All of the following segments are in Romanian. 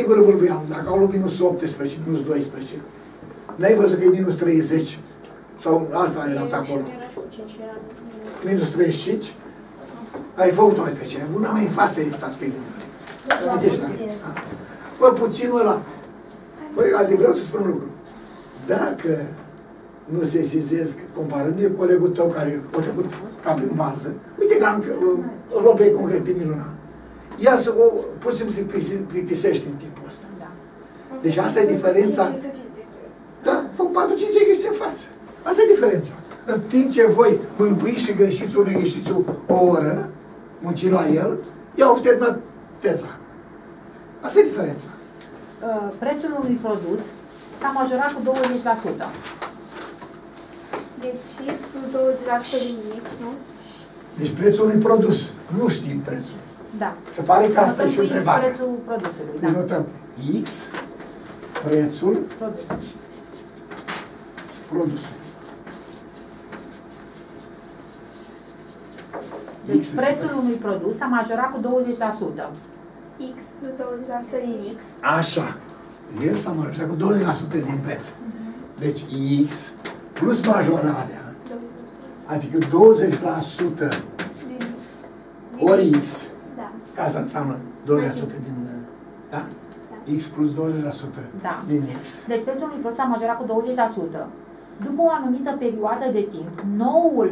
singur bâlbâian. Dacă au luat minus 18, minus 12, n-ai văzut că e minus 30? Sau alta era pe acolo? Minus 35? Ai făcut-o mai pe cine? Una mai în față e stat pe gânduri. Bă, puținul ăla. Băi, adică vreau să spun un lucru. Dacă nu se sesizez, comparând cu colegul tău care a trecut ca prin varză, uite că o luăm pe concret, pe Miruna. Ea pur și simplu se plictisește în timpul ăsta. Deci asta e diferența. Da, fac 4-5 exerciții în față. Asta e diferența. În timp ce voi mâlbâiți și greșiți unul exercițiu o oră, muncind la el, ea au terminat teza. Asta e diferența. Prețul unui produs s-a majorat cu 20%. Deci X plus 20% din X, nu? Deci prețul unui produs. Nu știm prețul. Da. Se pare că asta e și întrebarea. Prețul produsului, deci da. notăm X, prețul produsului. Deci prețul unui produs s-a majorat cu 20%. X plus 20% din X. Așa. El s-a majorat cu 20% din preț. Deci X plus majorarea, adică 20% ori X, ca asta înseamnă 20% din, da? X plus 20% din X. Deci prețul unui produs s-a majorat cu 20%. După o anumită perioadă de timp, noul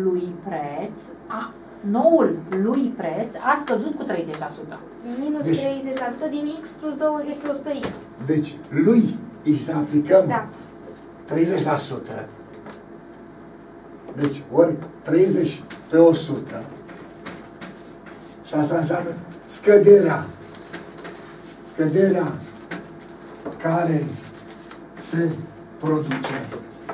lui preț a scăzut cu 30%. Minus 30% din X plus 20% X. Deci lui îi să aplicăm 30%. Deci ori 30 pe 100. Și asta înseamnă scăderea care se produce.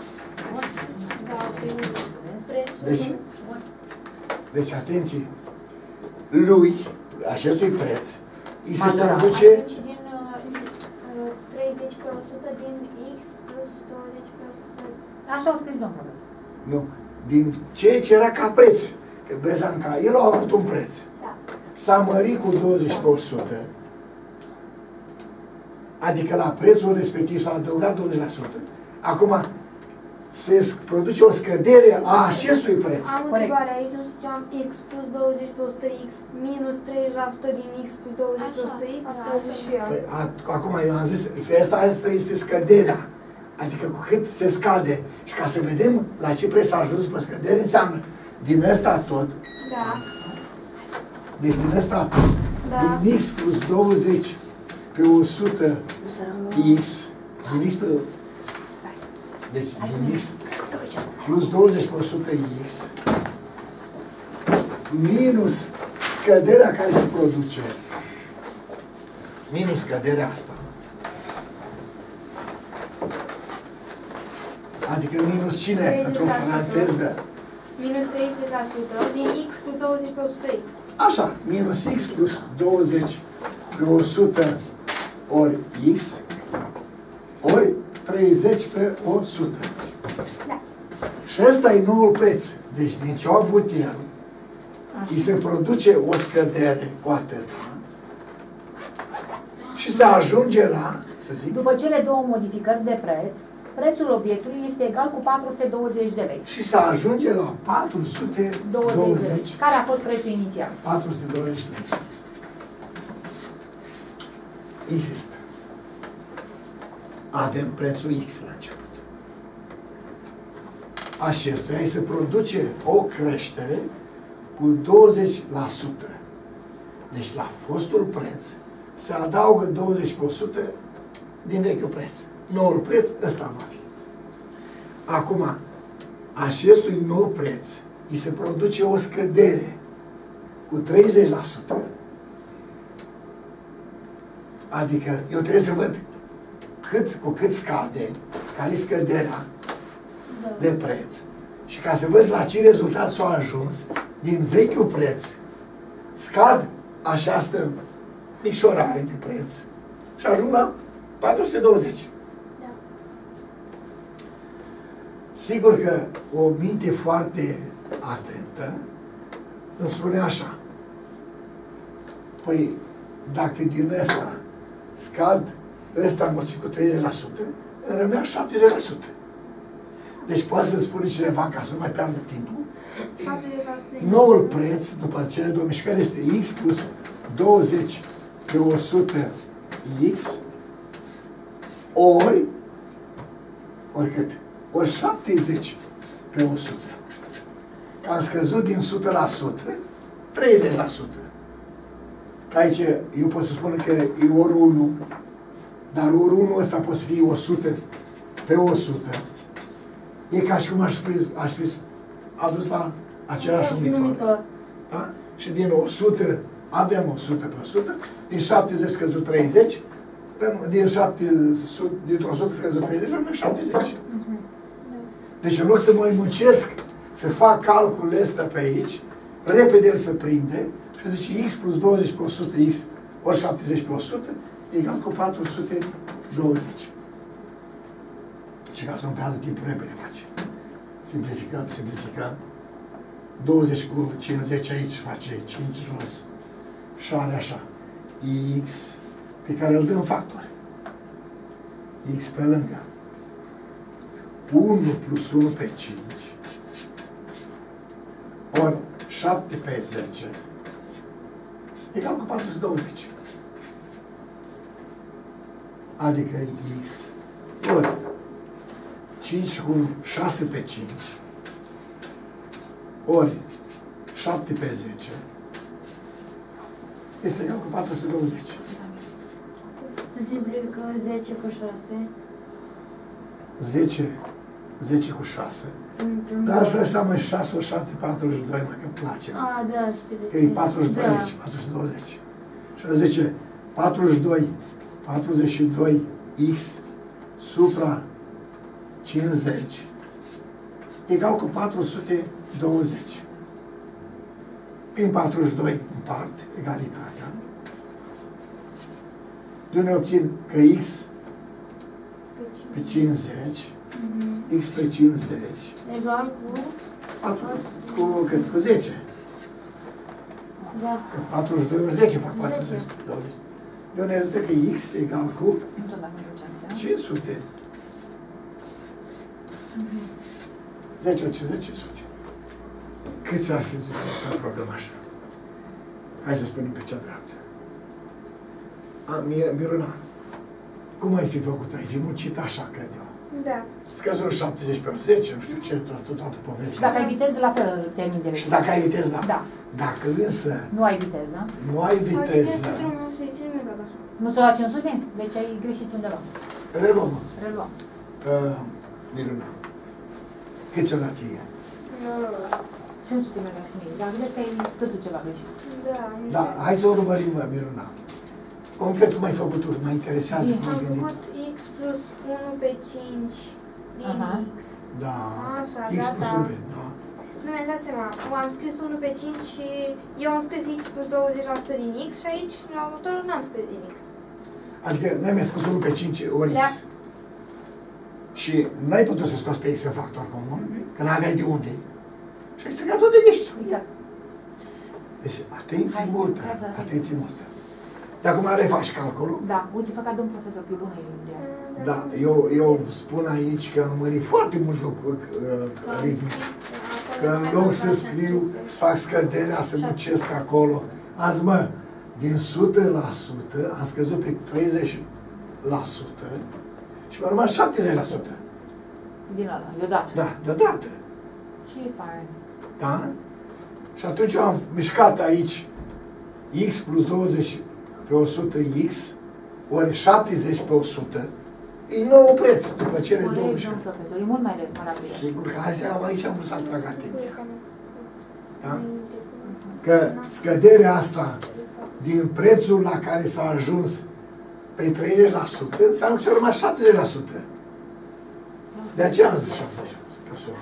Deci atenție, lui, acestui preț, îi se produce... Deci din 30 pe 100 din X plus 20 pe 100. Așa au scris domnul. Nu, din ceea ce era ca preț. Că Bezanca, el a avut un preț. S-a mărit cu 20 pe 100. Adică la prețul respectiv s-a adăugat 20%. Acum, se produce o scădere a acestui preț. Am o întrebare, aici nu ziceam X plus 20 pe 100 X minus 30% din X plus 20 pe 100 X? Păi, acum eu am zis, asta este scăderea. Adică cu cât se scade. Și ca să vedem la ce preț a ajuns pe scădere, înseamnă din ăsta tot. Da. Deci din ăsta tot. Din X plus 20 pe 100 X. Din X pe... Deci din X plus 20 pe 100 X minus scăderea care se produce. Minus scăderea asta. Adică minus cine? Într-o paranteză. Minus 30% din X plus 20 pe 100 X. Așa, minus X plus 20 pe 100 ori X ori 30 pe 100. Da. Și ăsta e noul preț. Deci din ce a avut el, îi se produce o scădere cu atât. Și se ajunge la, să zic... După cele două modificări de preț, prețul obiectului este egal cu 420 de lei. Și se ajunge la 420. Care a fost prețul inițial? 420 de lei. Insist. Avem prețul X la început. Acestuia îi se produce o creștere cu 20%. Deci la fostul preț se adaugă 20% din vechiul preț. Noul preț, ăsta va fi. Acum, acestui nou preț îi se produce o scădere cu 30%. Adică eu trebuie să văd cu cât scade, care-i scăderea de preț. Și ca să văd la ce rezultat s-a ajuns, din vechiul preț, scad această micșorare de preț și ajung la 420. Da. Sigur că o minte foarte atentă îmi spune așa. Păi, dacă din ăsta scad ăsta înmulțit cu 30%, îmi rămânea 70%. Deci poate să spune cineva, ca să nu mai pierdă timpul, 70%. noul preț, după cele două mișcări, este X plus 20 pe 100 X ori cât? Ori 70 pe 100. Că am scăzut din 100% 30%. Că aici eu pot să spun că e ori 1, dar ori 1 ăsta poate să fie 100 pe 100. E ca și cum aș fi adus la același numitor. Da? Și din 100 avem 100 pe 100, din 70 scăzut 30, din 100 scăzut 30, rămân 70. Deci în loc să mă muncesc, să fac calculul ăsta pe aici, repede el se prinde și zice X plus 20 pe 100 X ori 70 pe 100 egal cu 420. Și ca să nu pierdă timpul, repede face. Simplificăm. 20 cu 50 aici face 5 jos. Și are așa. X pe care îl dăm factori. X pe lângă. 1 plus 1 pe 5 ori 7 pe 10 egal cu 420. Adică X ori 5 cu 6 pe 5 ori 7 pe 10 este egal cu 420. Să simplificăm 10 cu 6. 10 cu 6. Dar aș vrea să am 6 ori 7, 42, mai că îmi place. A, da, știu de ce. Că e 42 aici, 420. Și a zice 42 X supra 50 egal cu 420. Prin 42 împart egalitatea. De unde obțin că X pe 50, X pe 50 Egal cu... cu 10. Da. Că 42 ori 10 fac 40. De unde rezultă că X egal cu 500. 10 ori 50, 500. Câți ar fi rezultat problema așa? Hai să spunem pe cea dreaptă. Miruna, cum ai fi făcut? Ai fi muncit așa, cred eu. Da. Scăzul 70 pe 10, nu știu ce, toată povestea. Și dacă ai viteză, la fel termin de Și dacă ai viteză, da. Da. Dacă însă Nu ai viteză. nu ai viteză, Nu ți-o la 500? Deci ai greșit undeva. reluăm. Reluăm. Miruna, cât ți-o dați ție? 500 mi-a dat mie. Dar vedeți că ai scăzut ceva greșit. Da, hai să o urmărim, Miruna. Concret, cum ai făcut tu? Mă interesează cum ai Am gândit. făcut X plus 1 pe 5 din X. Da. Așa, X plus gata. 1 pe, da. Nu mi-am dat seama. Am scris 1 pe 5 și eu am scris X plus 20% din X și aici, la următorul, n-am scris din X. Adică n-ai mai spus 1 pe 5 ori X. Da. Și n-ai putut să scoți pe X în factor comun, că n-aveai de unde. Și ai strigat tot de niște. Exact. Deci, atenție multă, hai să- atenție multă. De acum refaci calculul. Da, uite, fă ca domn profesor, că e bună ideea. Da, eu spun aici că am mărit foarte mult ritmul. Că în loc să scriu, să fac scăderea, să muncesc acolo. Azi, mă, din 100% am scăzut pe 30% și mi-a rămas 70%. Din ăla, deodată. Da, deodată. Ce fain. Da? Și atunci eu am mișcat aici X plus 20 pe 100 X ori 70 pe 100. E nou preț după cele două Corect, mișcări. domn profesor, e mult mai rapid. Sigur că aici am vrut să atrag atenția. Da? Că scăderea asta din prețul la care s-a ajuns pe 30% înseamnă că ți-a rămas 70%. De aceea am zis 70%.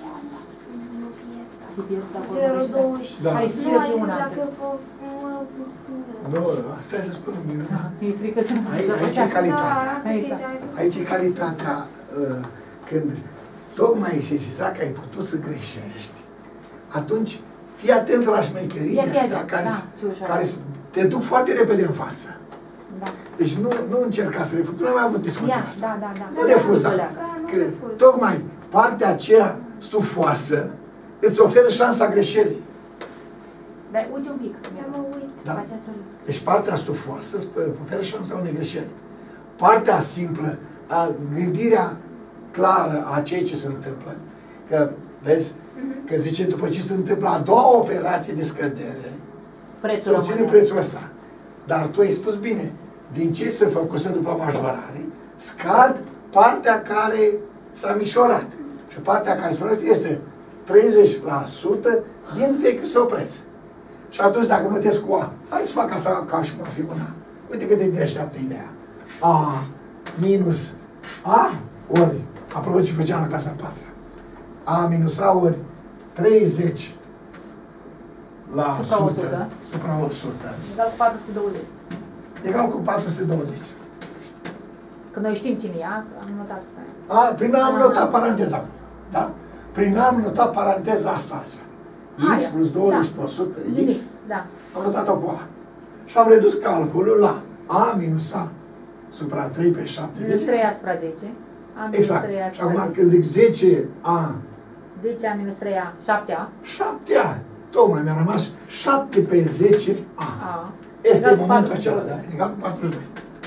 0,20. Da. Hai să Nu, și eu adică una. dacă Nu, asta e să spunem, Miruna. Mi-e frică să nu Aici e calitatea. Exact. Aici e calitatea când tocmai ai sesizat că ai putut să greșești. Atunci, fii atent la șmecherii de astea care te duc foarte repede în față. Da. Deci nu încercați să refuzați, nu am mai avut discuția asta. Da. Nu refuzați. Că tocmai partea aceea stufoasă îți oferă șansa greșelii. Dar uite un pic. Mă uit. Da? Deci partea stufoasă îți oferă șansa unei greșeli. Partea simplă, gândirea clară a ceea ce se întâmplă, că, vezi, că zice, după ce se întâmplă a doua operație de scădere, se obține prețul ăsta. Dar tu ai spus bine, din ce se făcuse după majorare, scad partea care s-a mișorat. Și partea care s-a mișorat este 30% din vechiul său preț. Și atunci, dacă notezi cu A, hai să fac asta ca și cum ar fi una. Uite cât de deșteaptă ideea. A minus A ori, apropo ce făceam la clasa 4, A minus A ori 30 la supra 100, supra 100 egal cu 420. Egal cu 420. Că noi știm cine e, că am notat. Prin A am notat paranteza. Da? Prin A am notat paranteza asta. X plus 20 pe 100, X. Da. Am notat-o cu A. Și am redus calculul la A minus A supra 3 pe 70. Minus 3 asupra 10. A minus Exact. 3 Și asupra acum 10. când zic 10A, 10A minus 3A, 7A. 7A. Tocmai mi-a rămas 7 pe 10A. Este Egal cu momentul 42. acela, da? Egal cu 42.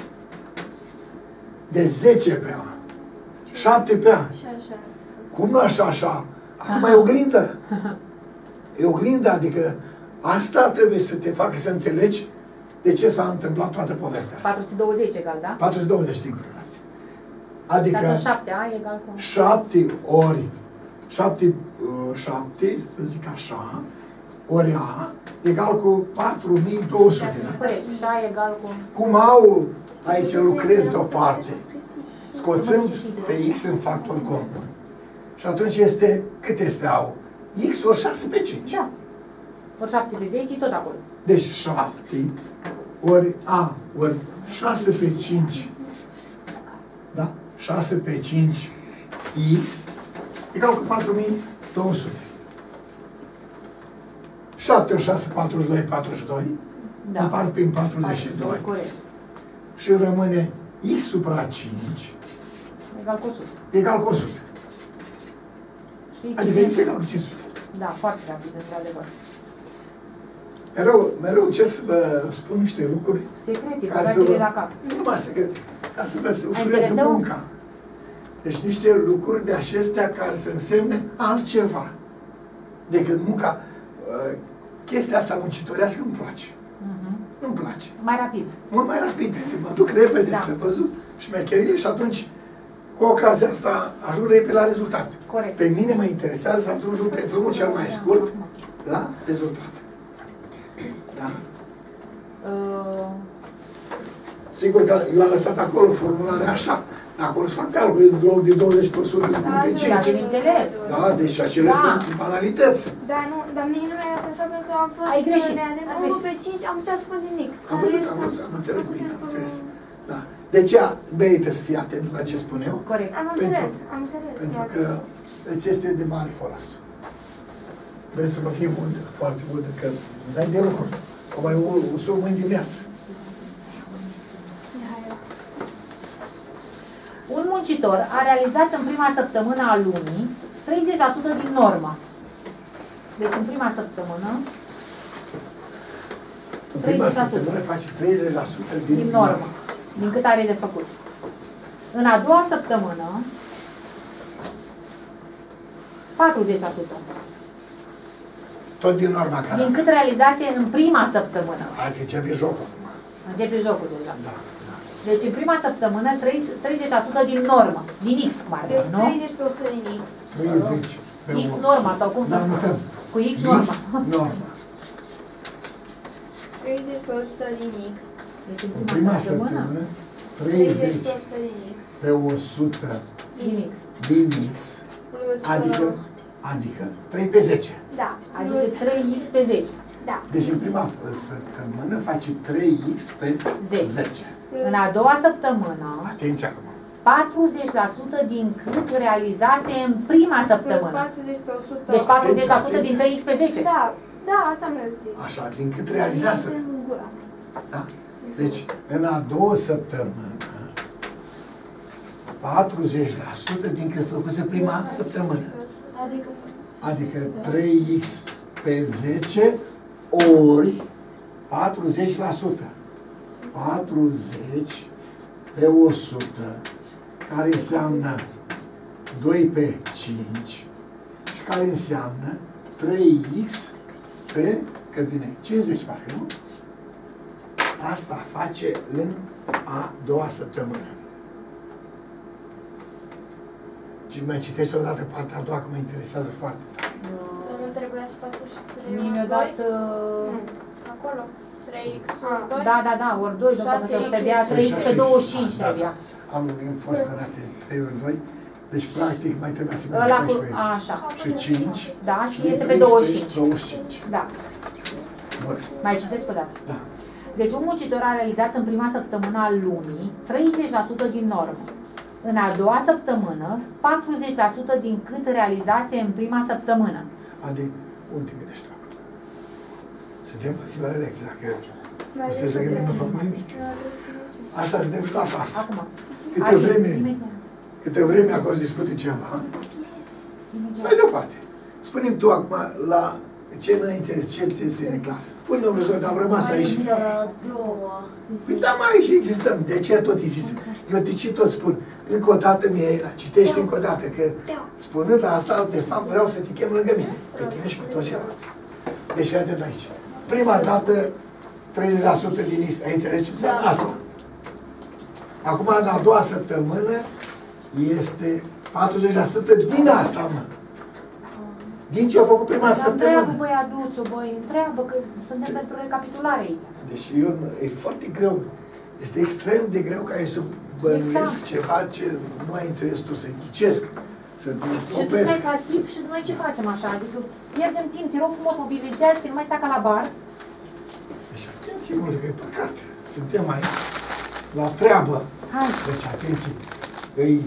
De 10 pe A. 7 pe A. Și așa. Cum nu așa? Acum e oglindă. E oglindă, adică asta trebuie să te facă să înțelegi de ce s-a întâmplat toată povestea asta. 420 egal, da? 420, sigur. Adică Dacă 7A egal cu... 7 ori 7, să zic așa, ori A, egal cu 4200. Da? Corect. Și A egal cu... Cum au, aici lucrez deoparte, scoțând pe X în factor comun. Și atunci este, cât este A-ul? X ori 6 pe 5. Da. Ori 7 pe 10 tot acolo. Deci 7 ori A ori 6 pe 5, da? 6 pe 5 X egal cu 4200. 7 ori 6, 42, 42. Da. Împart prin 42. Corect. Și rămâne X supra 5 Egal cu 100. egal cu 100. Și Adică X egal cu 500. Da, foarte rapid, într-adevăr. Mereu încerc să vă spun niște lucruri Secrete, care să băgați-le vă... la cap. Nu numai secrete, ca să vă ușurez înțeles? munca. Deci niște lucruri de acestea care să însemne altceva decât munca. Chestia asta muncitorească nu-mi place. Nu-mi place. Mai rapid. Mult mai rapid, să mă duc repede, să văzut șmecherile și atunci, cu ocazia asta, ajung repede la rezultat. Corect. Pe mine mă interesează să ajung pe drumul cel mai scurt la rezultat. Da? Sigur că eu am lăsat acolo formularea așa. Acolo se fac calcule de 20 pe 100 de 5. Da, bineînțeles. Da, deci acele sunt banalități. Dar mie nu mi-a arătat așa pentru că am fost Ai greșit. de 1 pe 5, am putea să spun din X. Am văzut, am înțeles bine, am înțeles. Da. De ce merită să fii atent la ce spun eu? Corect. Am înțeles, am înțeles. Pentru că îți este de mare folos. Vrei să vă fie udă, foarte udă, că dai de lucru. O mai usul mâini dimineață. Un muncitor a realizat în prima săptămână a lunii 30% din normă. Deci în prima săptămână În prima 30%. săptămână faci 30% din normă, din cât are de făcut. În a doua săptămână 40%. Tot din norma care... Din cât realizase în prima săptămână. Hai că începe jocul acum. Începe jocul deja. Da, da. Deci în prima săptămână 30% din normă. Din X, cum ar Deci fi, nu? 30 pe 100 din X. 30 pe X 100. norma sau cum să Da, spun? notăm. Cu X norma. norma. 30 pe 100 din X. Deci În prima săptămână, 30 30 pe 100 din X. pe 100 Din X. din X, Plus, adică 3 pe 10. da, Adică plus, 3X pe 10. da, Deci în prima săptămână faci 3x pe 10. 10. În a doua săptămână, Atenție acum. 40% din cât realizase în prima plus săptămână. 40 pe 100. Deci 40% din 3x pe 10. Da, da, asta am zis. Așa, din cât realizați. În gura. Da? Deci, în a doua săptămână, 40% din cât făcuse prima săptămână. Adică 3x pe 10 ori 40%. 40 pe 100, care înseamnă 2 pe 5 și care înseamnă 3x pe, cât vine, 50 parcă, nu? Asta face în a doua săptămână. Și mai citești odată partea a doua, că mă interesează foarte tare. Dar nu trebuia să facă și 3 Mie mi-a dat... acolo. 3x Da, ori 2, după că se trebuia 3 pe 25 trebuia. Am fost arate 3 ori 2, deci practic mai trebuia să merg Ăla cu, 14 așa. și 5. Da, și este pe 25. 25. Da. Bun. Mai citesc o dată. Da. Deci un muncitor a realizat în prima săptămână a lunii 30% din normă. În a doua săptămână, 40% din cât realizase în prima săptămână. Adi, unde te gândești tu? Suntem aici la lecție, dacă sunteți să gândim, nu fac nimic. Asta suntem și la pas. Acum. Câte vreme acolo discute ceva, stai deoparte. Spune-mi tu acum la ce n-ai înțeles, ce ți este neclar. Spune, domnule Zor, am rămas aici. Păi da, mai aici existăm. De ce tot insistăm? Eu de ce tot spun? Încă o dată, Mihaela, citești încă o dată, că spunând asta, de fapt, vreau să te chem lângă mine. Pe tine și pe toți ceilalți. Deci, iată de aici. Prima dată, 30% din X. Ai înțeles ce înseamnă asta? Acum, în a doua săptămână, este 40% din asta, mă. Din ce a făcut prima săptămână. Întreabă, băi, aduțu, băi, întreabă, că suntem pentru recapitulare aici. Deci eu, e foarte greu, este extrem de greu ca eu să bănuiesc ceva ce nu ai înțeles tu, să ghicesc, să te Și tu opresc. stai pasiv și noi ce facem așa? Adică pierdem timp, te rog frumos, mobilizează-te, nu mai sta ca la bar. Deci atenție mult, că e păcat. Suntem aici, la treabă. Hai. Deci atenție, îi...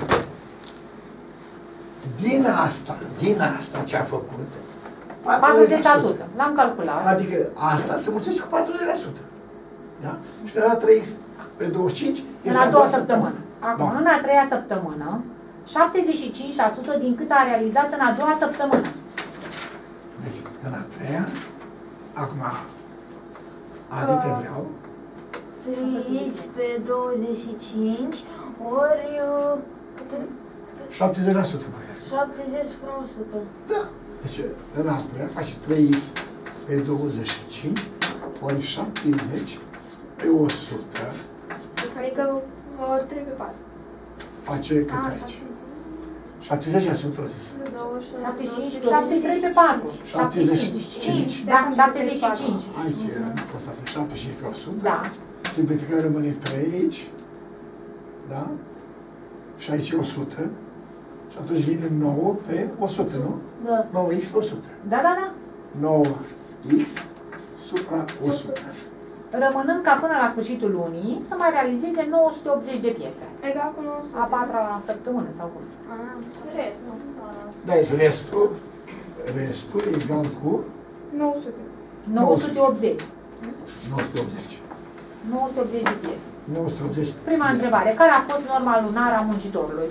Din asta ce a făcut, 40%. L-am calculat. Adică asta se mulțește cu 40%. Da? Și ne-a dat 3x pe 25. În a doua săptămână. Acum, Da. în a treia săptămână, 75% din cât a realizat în a doua săptămână. Deci, în a treia, acum, Adi, te vreau. 3x pe 25 ori 70%, mai 70%. Da. Deci, în a treia face 3x pe 25 ori 70 pe 100. Adică 3 pe 4. Face cât aici? 70% a zis. 75 plus 73 pe 4. 75. Da, 75. Aici a fost atât, 75%. Da. Simplificare rămâne 3 aici. Da? Și aici 100. Și atunci vine 9 pe 100, nu? Da. 9x pe 100. Da, da, da. 9x supra 100. Rămânând ca până la sfârșitul lunii să mai realizeze 980 de piese. Egal cu 900. A patra săptămână sau cum? Restul. Da, deci restul e egal cu 900. 980. 980. 980 de piese. 980. Prima întrebare. Care a fost norma lunară a muncitorului?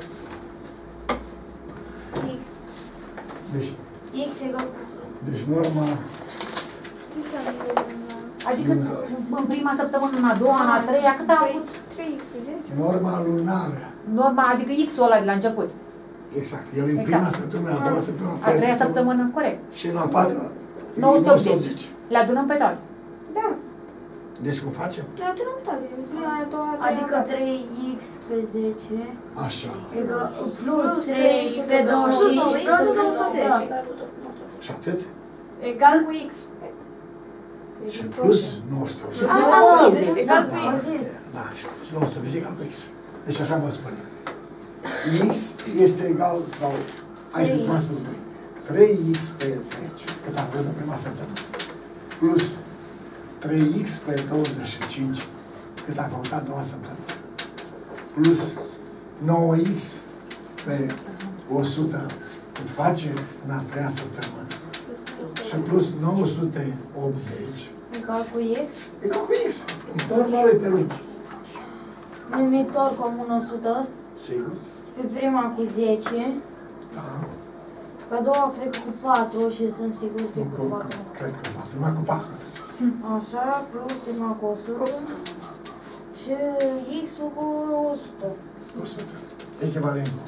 X. Deci, X egal cu... deci norma, Ce înseamnă? Adică în prima săptămână, în a doua, în a treia, cât a avut? 3x pe 10. norma lunară. Norma, adică X-ul ăla de la început. Exact. El e Exact. prima săptămână, a doua săptămână, A treia săptămână, corect. Și în a patra, e 980. Le adunăm pe toate. Da. Deci cum facem? Le adunăm toate. Prima, a doua, a Adică treia. 3x pe 10 Așa. egal, plus 3x pe 25 plus plus 980. Și atât? egal cu x. Și plus 980. Asta am zis. Egal cu Da, x. da, și plus 980 egal cu x. Deci așa vă spune. X este egal, sau, hai să cum am spus noi, 3x pe 10, cât am văzut în prima săptămână, plus 3x pe 25, cât a făcut a doua săptămână, plus 9x pe 100, cât face în a treia săptămână, și plus 980, Egal cu X. Egal cu X. Normal e pe lungi. Numitor comun 100. Sigur? Pe prima cu 10. Da. Pe a doua cred că cu 4 și sunt sigur că cu 4. Cred că 4. Numai cu 4. Așa, plus prima cu 100. Și X-ul cu 100. 100. Echivalentul.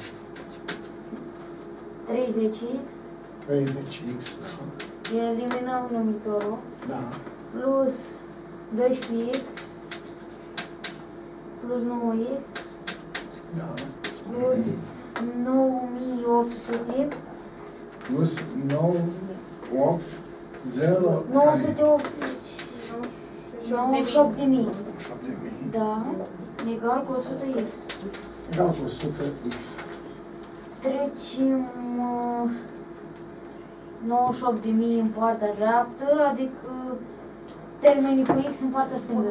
30X. 30X. Eliminăm numitorul. Da. Plus 12X. Plus 9X. Da. Plus 9800. Plus 9, 8, 0. 980. 98.000. 8.000. Da. Egal cu 100X. Egal cu 100X. Trecem 98.000 în partea dreaptă, adică termenii cu X în partea stângă.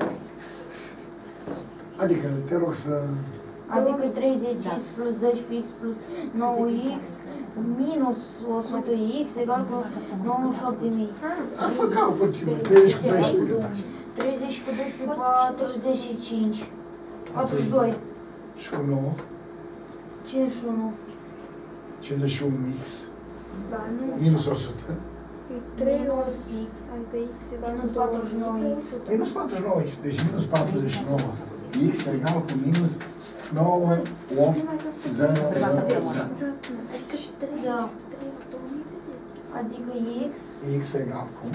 Adică, te rog să... Adică 30X plus 12X plus 9X minus 100X egal cu 98.000. A, fă calcul cine. 30 cu 12 cât faci? 30 cu 12, 45. 42. Și cu 9, 51. 51X. Da, nu. Minus 100. 3 Minus X, adică X egal minus cu 49X. Minus 49X. Deci minus 49X egal cu minus 9, 8, 0, 0, 0. Da. Adică X X egal cu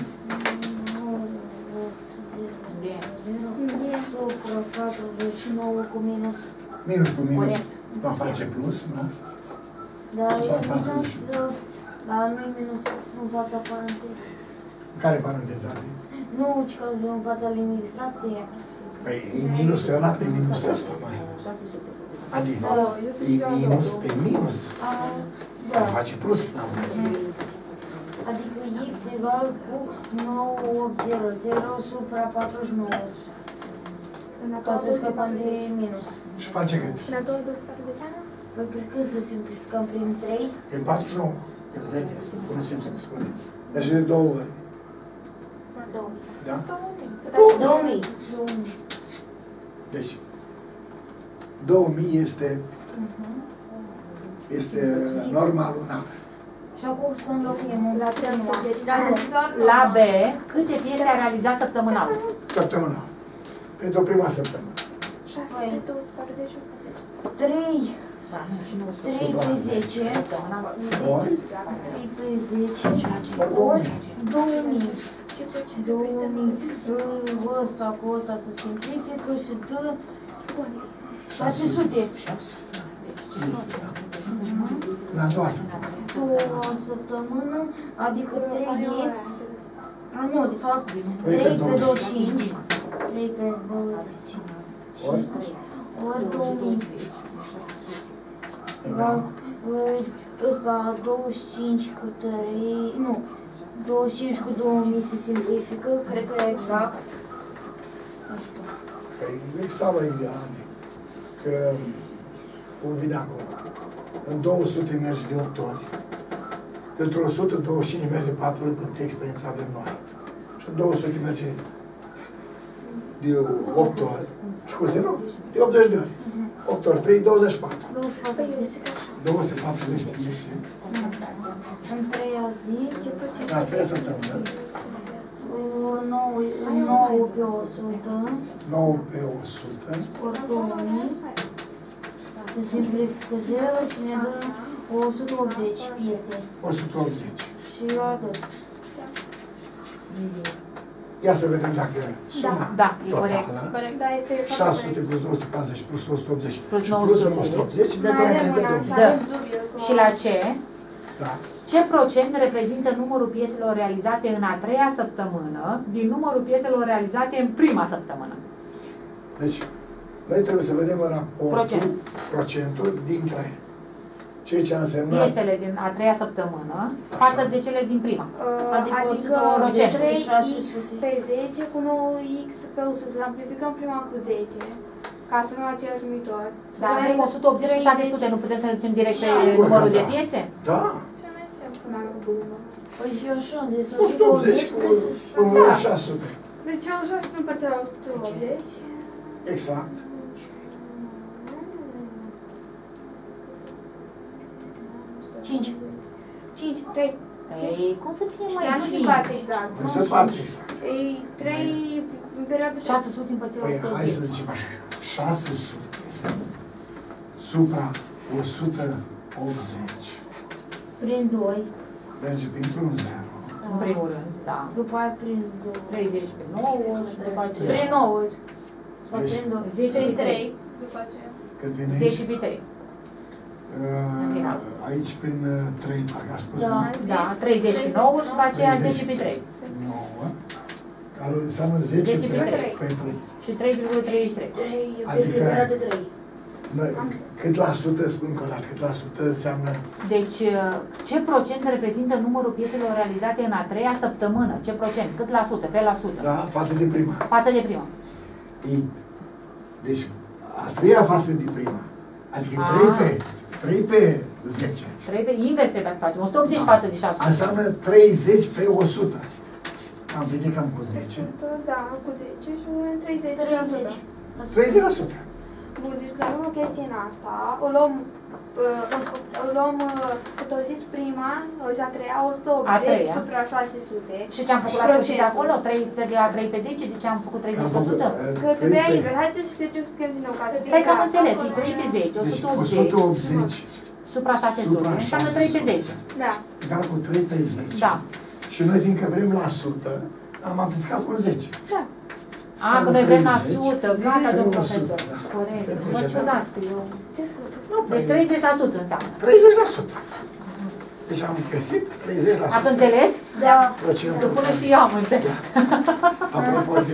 supra 49 cu minus. minus cu minus. Va face plus, nu? Dar e minus, dar nu-i minus în fața parantezei. Care paranteza? Nu, ci că în fața liniei de fracție. Păi e minus ăla pe minus ăsta, mai. Adică e minus pe minus. Da. Face plus, n-am înțeles. Adică X egal cu 9800 supra 49. Ca să scăpăm de minus. Și face cât? În a doua 240 ani? Păi cât să simplificăm prin 3? Prin 49. Că vedeți, până simți că spune. Deci de 2 ori. 2000. Da? 2000. Deci, 2000 este norma lunară. Și acum să înlocuim la 13. La B, câte piese a realizat săptămânal? Săptămânal. Pentru prima săptămână. 640 3 pe 10. 3 pe 10 ori 2000. 2000. Ăsta cu ăsta se simplifică și dă 600. 600. În a doua săptămână. O săptămână, adică 3x. Nu, de fapt, 3 3 pe pe 25. 3 pe 25. Ori 2000. Ăsta 25 cu 3, nu, 25 cu 2000 se simplifică, cred că e exact. Nu știu. Păi, exact la ideal, că cum vine acum, în 200 mergi de 8 ori, pentru 125 mergi de 4 ori, cât experiență avem noi. Și în 200 merge de 8 ori și cu 0, de 80 de ori. 8 ori 3, 24. 24 zi. 240 piese. În 3 zi, La 3 săptămâni. 9 pe 100, 9 pe 100. ori 2000, se simplifică 0 și ne dă 180 piese. 180. Și eu atât. Ia să vedem dacă suma Da, e corect. totală, Corect, da, este 600 plus 240 plus 180 Plus și 980. plus 180, Dă mai avem de una două. și Da. avem dubiu. Și la C, Da. ce procent reprezintă numărul pieselor realizate în a treia săptămână din numărul pieselor realizate în prima săptămână? Deci, noi trebuie să vedem în raportul procentul dintre ceea ce a însemnat Piesele din a treia săptămână față de cele din prima. Adică Adică 180 de 3x 600. pe 10 cu 9x pe 100. Să amplificăm prima cu 10. Ca să avem același numitor. Dar avem 180 și 600, nu putem să ne ducem direct pe Sigur că numărul de da. piese? Da, Cel mai simplu. Mai cu bună. Păi și așa, de 180 cu 600. Deci eu așa sunt împărțit la 180. Exact. Cinci. 5, 3. Ei, cum să fie mai Dar nu se 5? face exact. Nu se face exact. Ei, 3 în perioada 600 împărțit la Păi, hai să 180. zicem așa. 600 supra 180 Prin 2. merge printr-un 0. În primul rând, da. După aia prin 2. 30 pe 9 și după aceea Prin 9. Sau Deci- prin 2. 10 pe 3. După aceea. Cât vine 10 aici? pe 3. În final. Aici prin 3, parcă a spus. Da. nu? Da, 30 pe 9 și după aceea 10 pe 3. 9. Care înseamnă 10 10 pe pe 3. 3. Și 3,33. 3 Adică- perioada 3. Cât la sută, spun că la cât la sută înseamnă Deci, ce procent reprezintă numărul piețelor realizate în a treia săptămână? Ce procent? Cât la sută? Pe la sută? da, față de prima. Față de prima. Deci, a treia față de prima. Adică 3 pe 10. Trebuie, invers trebuie să facem. 180 Da. față de 600. Înseamnă 30 pe 100. Am venit cam cu 10. Da, cu 10 și 30. 30. 30%. Bun, deci dacă luăm o chestie în asta, o luăm cât o zis prima, și a treia, A 180 treia. supra 600. Și ce am făcut la sfârșit de acolo? 3 la 3 pe 10? De ce am făcut 30%? Că trebuia invers. Hai să ștergem să scriem din nou ca să fie Păi că am clar. înțeles, e Acolo 3 pe 10, Deci 180 180 supra 600, supra înseamnă 3 pe 10. Da. egal cu 3 pe 10. Da. Și noi, fiindcă vrem la 100, am amplificat cu 10. Da. A, că noi vrem la 30, 100, gata, domnul vrem la profesor. 100, da. Corect. Suntem Mă deja- ciudați că eu... Ce scuze? Nu, Deci 30% înseamnă. 30%. Deci am găsit 30%. Ați înțeles? Da. Procentul. Că până și eu am înțeles. Apropo de,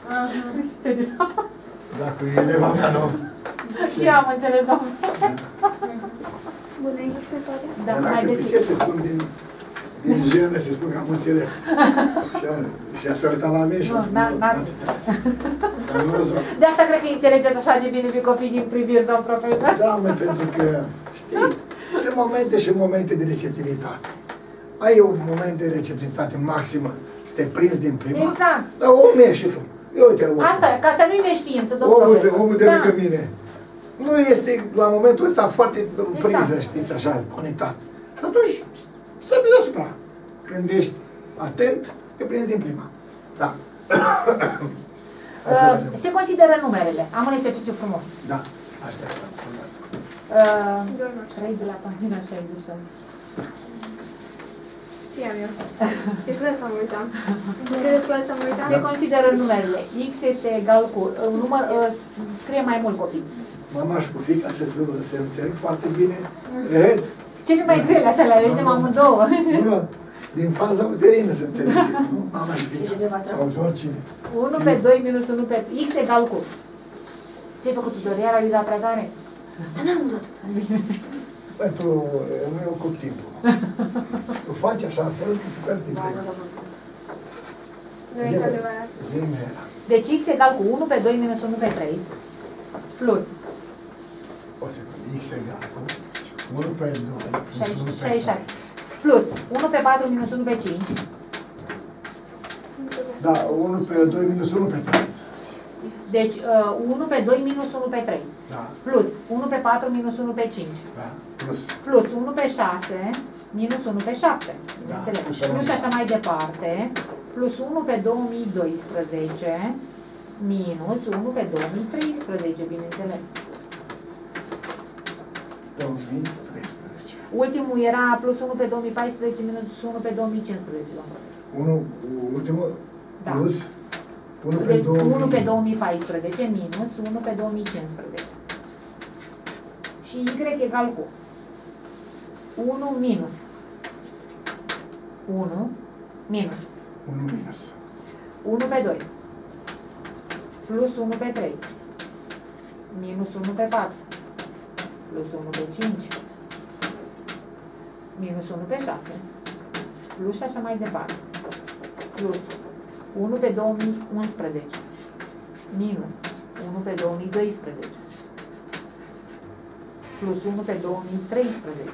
dacă e eleva mea, nu? Și eu am înțeles, domnul. Bun, ai zis pe toate? Da, Dar mai dacă de ce găsit. se spun din jenă, se spun că am înțeles. Și a uitat la mine și Nu, a spus, n-ați n-ați înțeles. Dar nu zon. De asta cred că înțelegeți așa de bine pe copii din priviri, domn profesor. Da, mă, pentru că, știi, sunt momente și momente de receptivitate. Ai un moment de receptivitate maximă și te prinzi din prima. Exact. Dar omul e și tu. Eu uite-l omul. Asta, ca să nu-i neștiință, domn profesor. Omul de Da. lângă mine. Nu este, la momentul ăsta, foarte priză, Exact. știți, așa, conectat. Și atunci, stai pe deasupra. Când ești atent, te prinzi din prima. Da. Hai să vedem. Se consideră numerele. Am un exercițiu frumos. Da, așteptăm să văd. 3 de la pagina 67. Știam eu. Deci la asta mă uitam. Credeți că la asta mă uitam? Se consideră numerele. X este egal cu... număr, scrie mai mult copii. Mama și cu fiica se înțeleg foarte bine. Red. Cele mai grele, așa, le alegem amândouă. Nu, din faza uterină se înțelege. Nu? Mama și fiica. Sau oricine. 1 pe 2 minus 1 pe... X egal cu... Ce-ai făcut, tutorial? Ai dat pregare? N-am dat. Băi, tu nu e ocup timpul. Tu faci așa fel că se pierde timpul. Nu este adevărat. Zi-mi era. Deci X egal cu 1 pe 2 minus 1 pe 3 plus O secundă. X egal cu 1 pe 2 minus 1 pe 66 plus 1 pe 4 minus 1 pe 5 Da, 1 pe 2 minus 1 pe 3. deci 1 pe 2 minus 1 pe 3 Da, plus 1 pe 4 minus 1 pe 5 da, plus. plus 1 pe 6 minus 1 pe 7 bineînțeles. Da, Plus și așa mai departe plus 1 pe 2012 minus 1 pe 2013 bineînțeles. 2013. Ultimul era plus 1 pe 2014 minus 1 pe 2015 domnule. 1, ultimul, Da. plus 1 pe Deci 2000. 1 pe 2014 minus 1 pe 2015. Și Y egal cu 1 minus 1 minus 1 minus. 1 pe 2 plus 1 pe 3 minus 1 pe 4 plus 1 pe 5 minus 1 pe 6 plus și așa mai departe plus 1 pe 2011 minus 1 pe 2012 plus 1 pe 2013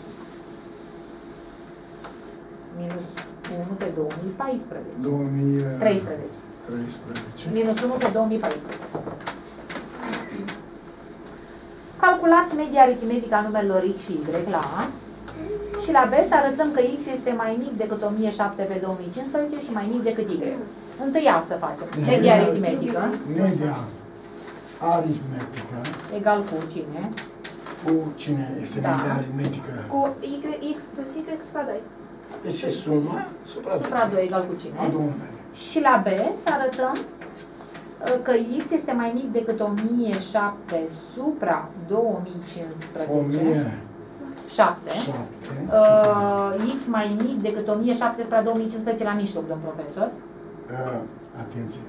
minus 1 pe 2014 2013. 13 13. Minus 1 pe 2014. Calculați media aritmetică a numerelor X și Y la A. Și la B să arătăm că X este mai mic decât 1007 pe 2015 și mai mic decât Y. Întâi A să facem. Media aritmetică. Media aritmetică. Egal cu cine? Cu cine este media aritmetică? Cu X plus Y supra 2. Deci e suma Supra 2 egal cu cine? a două numere. Și la B să arătăm că X este mai mic decât 1007 supra 2015. 1007. 7. X mai mic decât 1007 supra 2015 la mijloc, domn profesor. Atenție.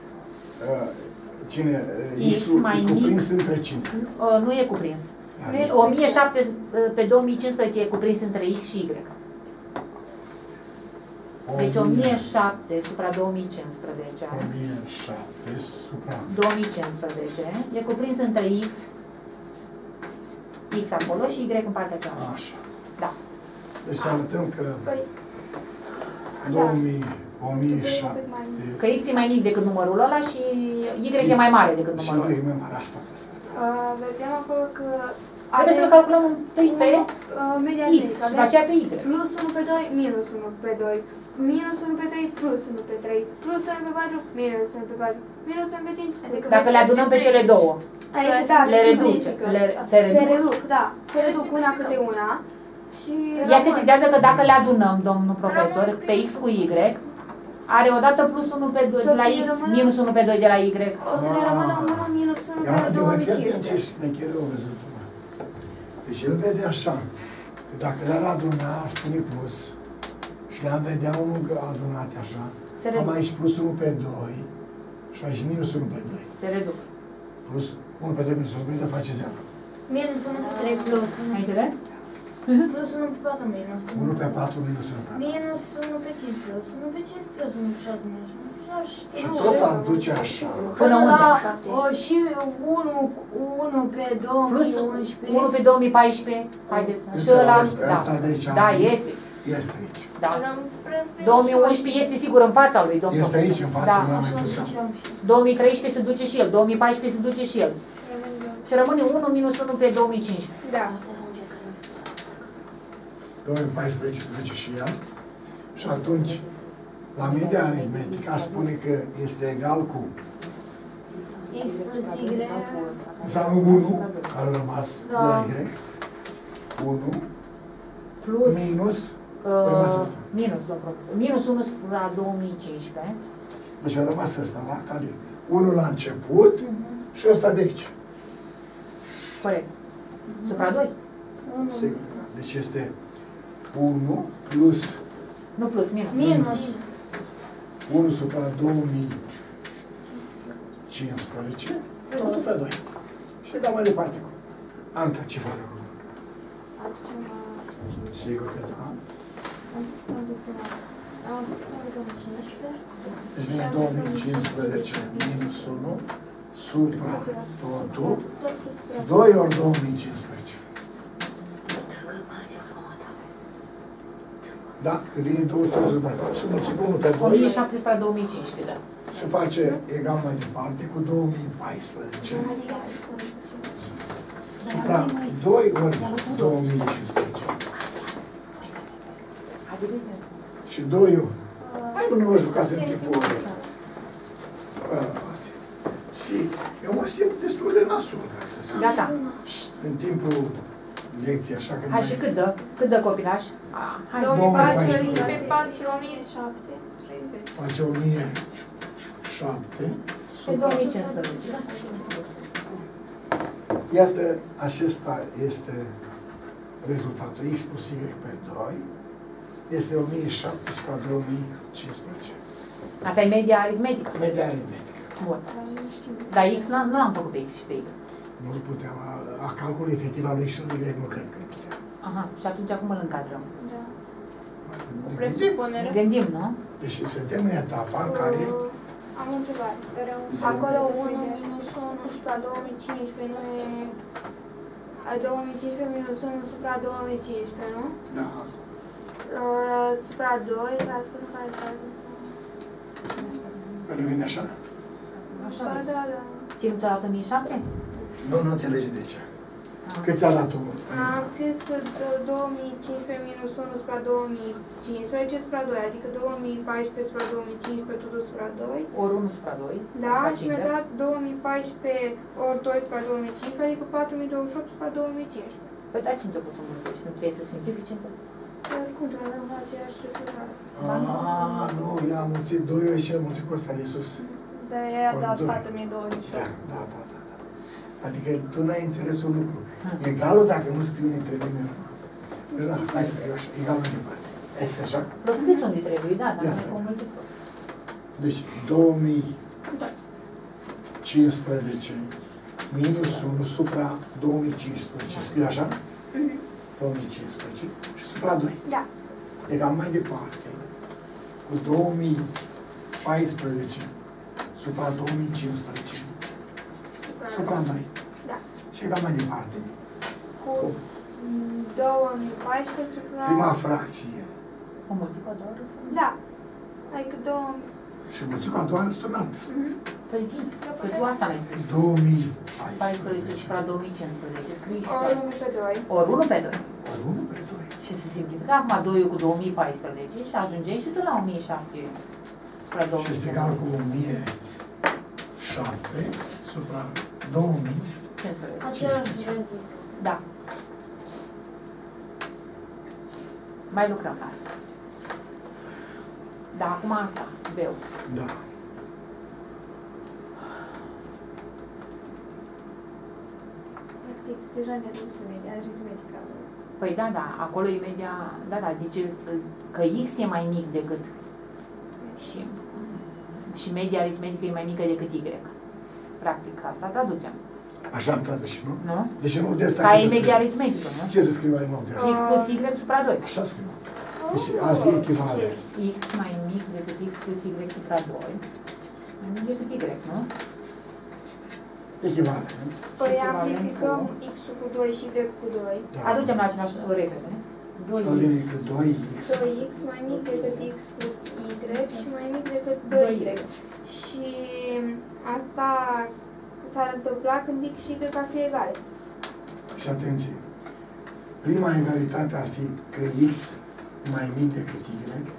Cine? X X-ul mai e cuprins între cine? Nu e cuprins. 1007 pe 2015 e cuprins între X și Y. Deci 1007 supra 2015. 1007 supra 2015 e cuprins între X acolo și Y în partea cealaltă. Așa. Da. Deci să arătăm că Păi, 1007 Că X e mai mic decât numărul ăla și Y e mai mare decât și numărul noi ăla. e mai mare. Asta. vedem acolo că Trebuie să-l calculăm întâi pe media X și după aceea pe Y. plus 1 pe 2, minus 1 pe 2, minus 1 pe 3, plus 1 pe 3, plus 1 pe 4, minus 1 pe 4, minus 1 pe 5. Adică Dacă le adunăm pe cele două, Adică, da, le se reduce. simplifică. Se Se reduc. reduc, da. Se reduc una câte una. Și Ea se sesizează că dacă le adunăm, domnul profesor, pe X cu Y, are odată plus 1 pe 2 de la X, minus 1 pe 2 de la Y. o să ne rămână 1 minus 1 Ia, pe de mai fii atent ce 2015. șmecheră o văzut. Deci el vede așa, că dacă le-ar aduna, ar pune plus, și le-am vedea unul adunate așa, am aici plus 1 pe 2, și aici minus 1 pe 2. Se reduc. Plus 1 pe 2 minus 1 pe 2 face 0. Minus 1 pe 3 plus. Ai înțeles? Plus 1 pe 4 minus 1 pe 4 minus 1 pe 4. Minus 1 pe 5 plus 1 pe 5 plus 1 pe 6 minus 1 pe 6. Și tot s-ar duce așa. Până unde? Și 1 pe 2011. Plus 1 pe 2014. Haideți. Și ăla, Asta de aici. da, este. Este aici. Da. 2011 este sigur în fața lui, domnul Este aici în față, Da. nu am mai pus. 2013 se duce și el, 2014 se duce și el. Și rămâne 1 minus 1 pe 2015. Da. 2014 se duce și ea. Și atunci, la media aritmetică, aș spune că este egal cu X plus Y. înseamnă 1, care a rămas de la Y. 1 Plus minus, rămas ăsta. minus, domnul profesor. Minus 1 la 2015. Deci a rămas ăsta, da? Care e 1 la început și ăsta de aici. Corect. Supra 2. Sigur. Deci este 1 plus Nu plus, minus. Minus. 1 supra 2015, totul pe 2. Și dau mai departe cu Anca, ce fac acum? Sigur că da. Deci vine 2015 minus 1 supra totul 2 ori 2015. Da? Că vine 280 și mulțim 1 pe 2 2017 2015, da. și face egal mai departe cu 2014 supra 2 ori 2015. Și 2-ul. Hai nu vă jucați în timpul știi, eu mă simt destul de nasul, ca să zic. Gata. În timpul lecției, așa că Hai și cât dă? Cât dă copilaș? Hai. 2014 pe 4 și 1007. 30. face 1007 Pe 2015. Iată, acesta este rezultatul. X plus Y pe 2 este 1007 supra 2015. Asta e media aritmetică. Media aritmetică. Bun. Dar X nu l-am făcut pe X și pe Y. Nu-l puteam. A calcul efectiv al lui și lui Y nu cred că îl puteam. Aha. Și atunci acum îl încadrăm. Da. Ne Presupunere. Gândim, nu? Deci suntem în etapa în care Am o întrebare. Acolo 1 minus 1 supra 2015 nu e 2015 minus 1 supra 2015, nu? da, Supra 2, s-a spus în care s-a Că nu vine așa? Așa. Ba da, da. Ținut odată 1007? Nu înțelegi de ce. Cât ți-a dat tu? Am scris că 2015 minus 1 supra 2015 supra 2, adică 2014 supra 2015 totul supra 2. Ori 1 supra 2. Da, și mi-a dat 2014 ori 2 supra 2015, adică 4028 supra 2015. Păi da, cine te-a pus să mulțești? Nu trebuie să simplifici încă? Oricum, trebuie să am aceeași rezultat. Aaa, nu, eu am mulțit 2 ori și am mulțit cu ăsta de sus. De aia a Ori dat doi. 4028. Da. Adică tu n-ai înțeles un lucru. Egalul dacă nu scriu între numerul. Da, hai să scriu așa, egalul mai departe. Hai să fie așa? L-a scris unde trebuie, da, dar Ia nu să e cu mulțit. Deci 2015 minus 1 supra 2015. Scrie așa? 2015 și supra 2. Da. Egal mai departe cu 2014 supra 2015 supra 2. Da. Și egal mai departe Cu 2014 supra... prima fracție. O mulțit cu a doua râsă? Da. Adică 2000... Și mulțit cu a doua răsturnată. Păi zi, că tu asta mi-ai scris. 2014 supra 2015, scrii și Ori 1 pe 2. ori 1 pe 2. ori 1 pe 2. Și se simplifică acum 2 cu 2014 și ajungeai și tu la 1007 supra Și este egal 2015. cu 1007 supra 2015. Același rezultat. Da. Mai lucrăm la asta. Da, acum asta, beu. Da. Practic, deja ne-a dus media aritmetică. Păi da, acolo e media, da, zice că X e mai mic decât și media aritmetică e mai mică decât Y. Practic, asta traducem, Așa am tradus și nu? nu? Deci în loc de asta... Ca ce e să media scriu? aritmetică, nu? Ce să scriu mai în loc de asta? X plus Y supra 2. Așa scriu. Deci ar fi echivalent. X mai mic decât X plus Y supra 2. Mai mic decât Y, nu? Echivalent. Păi Echivalent amplificăm cu- X-ul cu 2 și Y cu 2. Da. Aducem la același repede. Și 2 o linie că 2x 2X mai mic decât X plus Y și mai mic decât 2Y. 2Y. Și asta s-ar întâmpla când X și Y ar fi egale. și atenție. Prima egalitate ar fi că x mai mic decât y.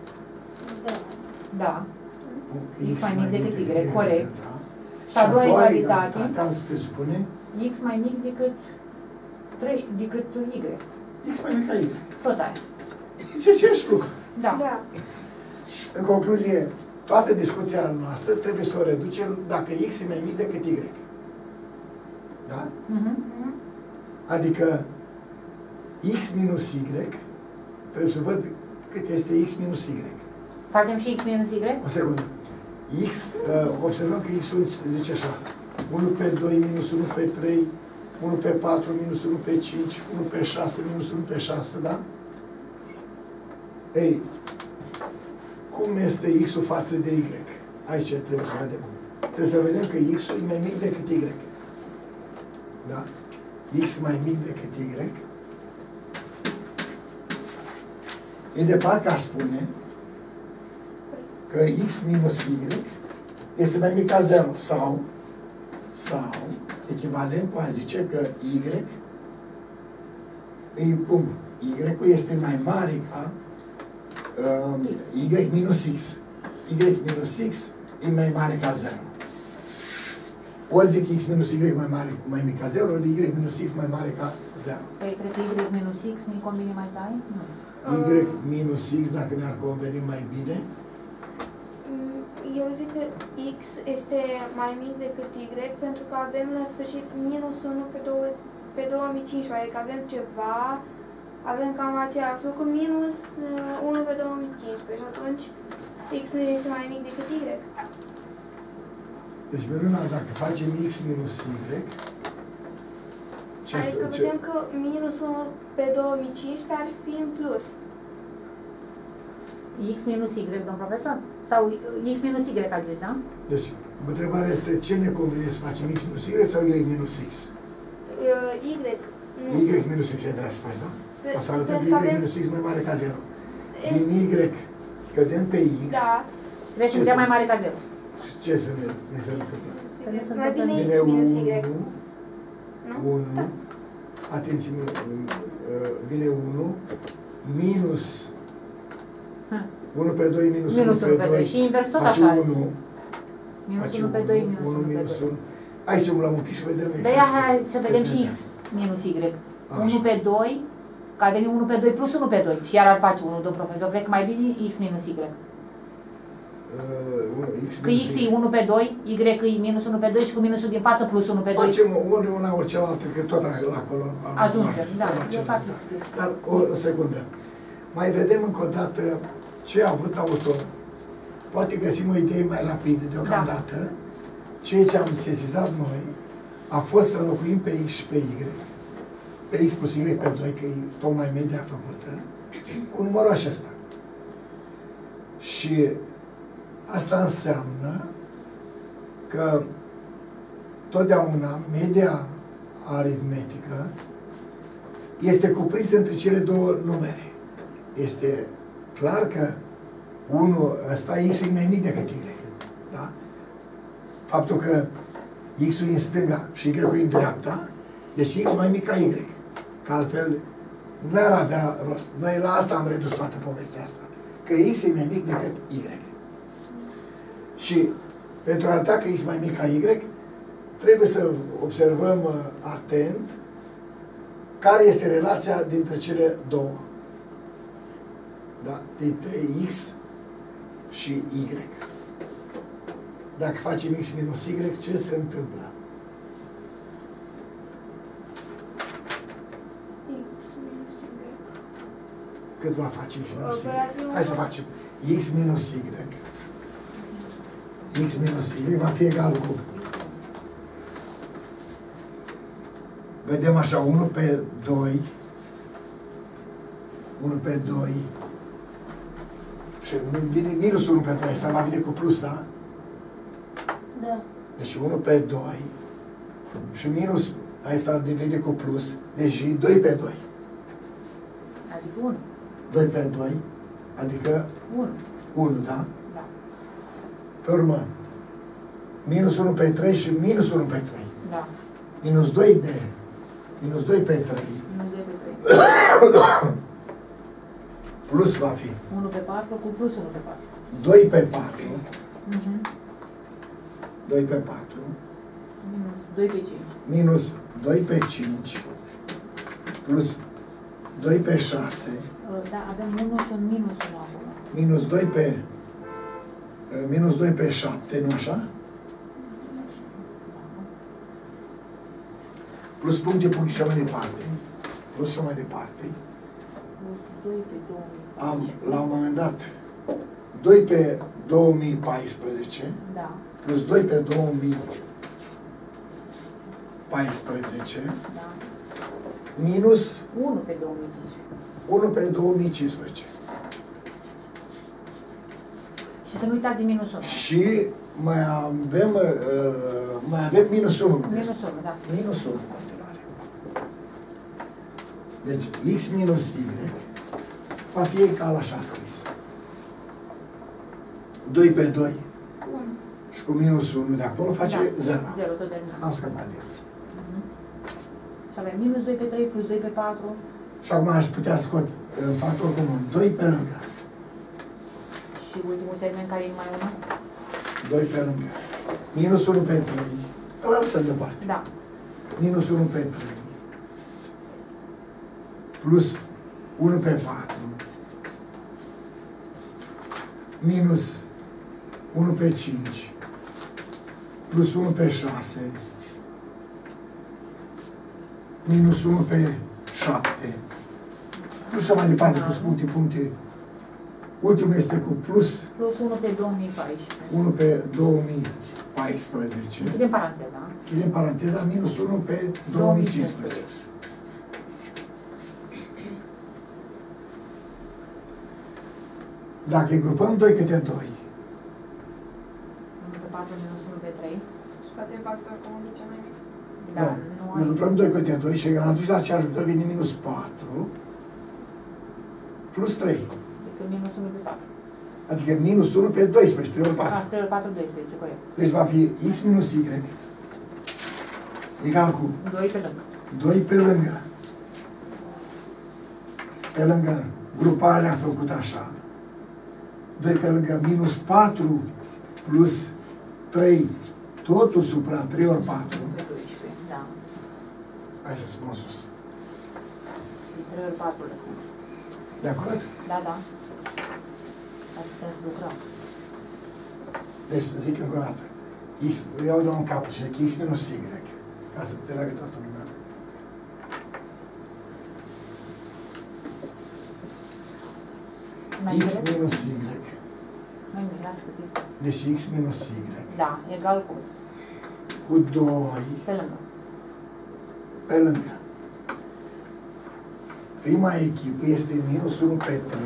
Da. X mai mic decât Y, corect. Da. Și a doua egalitate, Egalitate presupune X mai mic decât 3, decât Y. x mai mic ca y. Tot aia. Deci aceeași lucru. Da. Da. În concluzie, toată discuția noastră trebuie să o reducem dacă x e mai mic decât y. Da? Mhm. Adică x minus y, trebuie să văd cât este x minus y. Facem și X minus Y? O secundă. X, observăm că x-ul zice așa. 1 pe 2 minus 1 pe 3, 1 pe 4 minus 1 pe 5, 1 pe 6 minus 1 pe 6, da? Ei, cum este x-ul față de y? Aici trebuie să vedem. Trebuie să vedem că x-ul e mai mic decât y. Da? X mai mic decât y. E de parcă aș spune că x minus y este mai mic ca 0 sau echivalent cu a zice că y este mai mare ca y minus x. Y minus x e mai mare ca 0. Ori zic x minus y mai mic ca 0, ori y minus x mai mare ca 0. Păi cred că Y minus X nu-i convine mai tare? Nu. Y minus x, dacă ne-ar conveni mai bine, Eu zic că X este mai mic decât Y pentru că avem la sfârșit minus 1 pe 2015, adică avem ceva, avem cam aceeași lucru, minus 1 pe 2015 și atunci X nu este mai mic decât Y. deci Miruna, dacă facem x minus y, Adică vedem că minus 1 pe 2015 ar fi în plus. X minus Y, domn profesor? Sau X minus Y, a zis, da? Deci, întrebarea este ce ne convine să facem x minus y sau y minus x? Y. Nu. Y minus x ai vrea să faci, da? O să arătăm Pentru că că y avem- minus x mai mare ca 0. Din y scădem pe x Da. Și deci Ce putea să- mai mare ca 0. Și ce se ne se întâmplă? Mai bine Vine X minus 1, Y. Nu? 1, atenție, vine 1, minus 1 pe 2 minus 1 Minus 1 pe 2 2, și invers tot face așa. 1, Minus face 1 pe 2, minus 1 pe minus 2. 1. Aici umblăm un pic și vedem De aia hai să vedem și X minus Y. 1 pe 2, că a venit 1 pe 2 plus 1 pe 2. Și iar ar face 1, domn profesor. Cred că mai bine X minus Y. Că X e 1 pe 2, Y e minus 1 pe 2 și cu minusul din față plus 1 pe 2. Facem ori una, ori cealaltă, că tot acolo Ajungem, da, eu fac X. Dar o secundă. Mai vedem încă o dată ce a avut autor. Poate găsim o idee mai rapidă deocamdată. Da. Ceea ce am sesizat noi a fost să înlocuim pe X și pe Y, pe X plus Y pe 2, că e tocmai media făcută, cu numărul acesta. Și asta înseamnă că totdeauna media aritmetică este cuprinsă între cele două numere. Este clar că unul, ăsta X e mai mic decât Y. Da? Faptul că X-ul e în stânga și Y-ul e în dreapta, deci X mai mic ca Y. Că altfel nu ar avea rost. Noi la asta am redus toată povestea asta. Că X e mai mic decât Y. Și pentru a arăta că X mai mic ca Y, trebuie să observăm atent care este relația dintre cele două. Da? Dintre X și Y. Dacă facem X minus Y, ce se întâmplă? X minus Y. Cât va face X minus Y? Păi Hai să facem X minus Y. X minus Y va fi egal cu... Vedem așa, 1 pe 2. 1 pe 2. Și vine minus 1 pe 2. Asta va vine cu plus, da? Da. Deci 1 pe 2. Și minus, asta devine cu plus. Deci 2 pe 2. Adică 1. 2 pe 2. Adică 1. 1, da? Da. Pe urmă, minus 1 pe 3 și minus 1 pe 3. Da. Minus 2 de... Minus 2 pe 3. Minus 2 pe 3. Plus va fi 1 pe 4 cu plus 1 pe 4. 2 pe 4. 2 pe 4. Minus 2 pe 5. Minus 2 pe 5. Plus 2 pe 6. Da, avem 1 și un minus 1 acolo. Minus 2 pe... Minus 2 pe 7, nu așa? Plus puncte și mai departe. Plus și mai departe. Plus 2 pe 2014. Am, la un moment dat, 2 pe 2014, Da. plus 2 pe 2014, Da. minus 1 pe 2015. 1 pe 2015. Și să nu uitați de minus 1. Și mai avem minus 1. Minus 1, da. Minus 1 în continuare. Deci X minus Y va fi egal așa scris. 2 pe 2 și cu minus 1 de acolo face 0. 0, tot de Am scăpat de el. Și avem minus 2 pe 3 plus 2 pe 4. Și acum aș putea scot în factor comun 2 pe lângă. Și ultimul termen care e numai 1? 2 pe lângă. Minus 1 pe 3. Îl lăsăm deoparte. Da. Minus 1 pe 3. Plus 1 pe 4. Minus 1 pe 5. Plus 1 pe 6. Minus 1 pe 7. Plus și mai departe, plus puncte. Ultimul este cu plus Plus 1 pe 2014. 1 pe 2014. Închidem paranteza. Închidem paranteza, minus 1 pe 2015. Dacă îi grupăm 2 câte 2, 1 pe 4 minus 1 pe 3. Și poate factor comun de cea mai mic. Da, nu îi ai... grupăm 2 câte 2 și am adus la aceeași dă vine minus 4 plus 3. Decât minus 1 pe 4. Adică minus 1 pe 12, 3 ori 4. 3 ori 4, 12, corect. Deci va fi x minus y egal cu 2 pe lângă. 2 pe lângă. Pe lângă gruparea am făcut așa. 2 pe lângă minus 4 plus 3, totul supra 3 ori 4. Pe 12, da. Hai să spun sus. 3 ori 4 lăsăm. De acord? Da, da. Hai să lucrăm. Deci zic încă o dată. X, iau de la un capăt și zic x minus y. Ca să înțeleagă toată lumea. Mai X greu? minus y. Mai mic, lasă că ți spun. Deci x minus y. Da, egal cu. Cu 2 Pe lângă. pe lângă. Prima echipă este minus 1 pe 3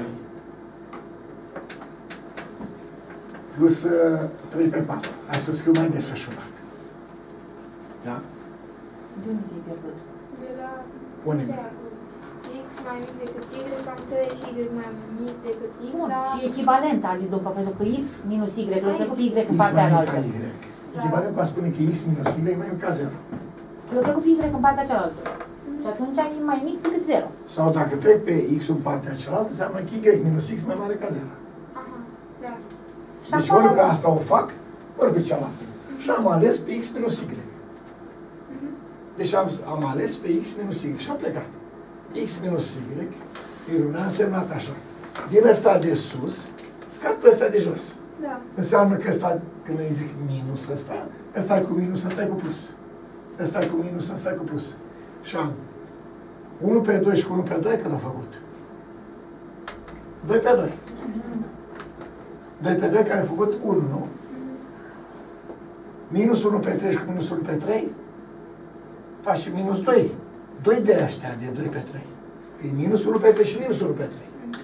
plus 3 pe 4. Hai să o scriu mai desfășurat. Da? De unde te-ai pierdut? De la Unde? x mai mic decât y, am înțeles și y mai mic decât x, Bun, dar și echivalent, a zis domnul profesor, că x minus y, l-a trecut pe y în X partea mai mic cealaltă. ca y. Echivalent cu a spune că x minus y mai mic ca 0. L-a trecut pe y în partea cealaltă. Și atunci e mai mic decât 0. Sau dacă trec pe x în partea cealaltă, înseamnă că y minus x mai mare ca 0. aha, da. Și Deci acolo- ori pe asta o fac, ori pe cealaltă. Și am ales pe x minus y. Deci am ales pe x minus y și am plecat. X minus y, Iruna, a însemnat așa. Din ăsta de sus, scad pe ăsta de jos. Da. Înseamnă că ăsta, când îi zic minus ăsta e cu minus, ăsta e cu plus. Ăsta e cu minus, ăsta e cu plus. Și am 1 pe 2 și cu 1 pe 2, cât a făcut? 2 pe 2. 2 pe 2 care a făcut 1, nu? Minus 1 pe 3 și cu minus 1 pe 3 faci și minus 2. 2 de ăștia de 2 pe 3. E minus 1 pe 3 și minus 1 pe 3.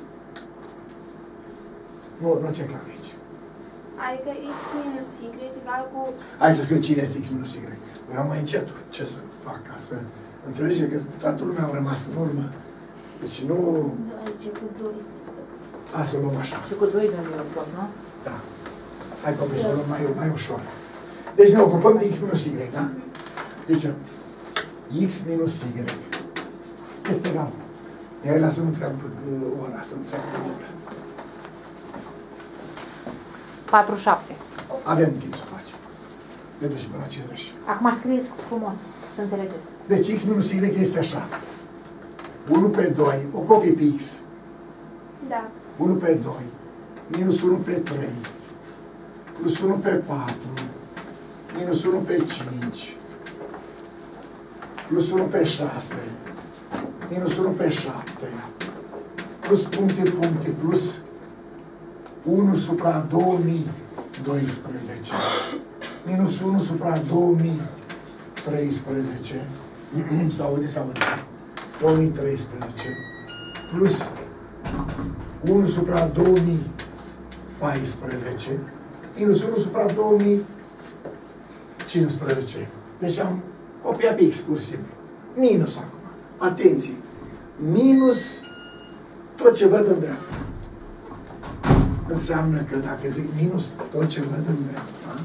Nu ți-e clar aici. Adică x minus y egal cu... Hai să scriu cine este x minus y. Eu am mai încetul. Ce să fac ca să înțelege că toată lumea a rămas în urmă. Deci nu... Da, aici cu 2. Hai să o luăm așa. Și cu 2 de unde scop, nu? Da. Hai copii, să o luăm mai ușor. Deci ne ocupăm de x minus y, da? Deci, x minus y este egal. Iar lasă nu treabă ora, să nu treabă ora. 47. Avem timp să facem. Ne ducem până la 50. Acum scrieți frumos, să înțelegeți. Deci x minus y este așa. 1 pe 2, o copie pe x. Da. 1 pe 2, minus 1 pe 3, plus 1 pe 4, minus 1 pe 5, plus 1 pe 6, minus 1 pe 7, plus puncte, plus 1 supra 2012, minus 1 supra 2013, s-aude, 2013, plus 1 supra 2014, minus 1 supra 2015. Deci am copiat pe x, pur și simplu. Minus acum. Atenție! Minus tot ce văd în dreapta. Înseamnă că dacă zic minus tot ce văd în dreapta,